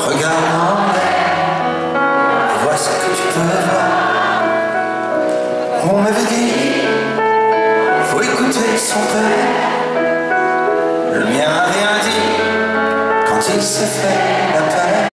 Regarde en l'air et vois ce que tu peux voir. On m'avait dit, faut écouter son père. Le mien n'a rien dit quand il s'est fait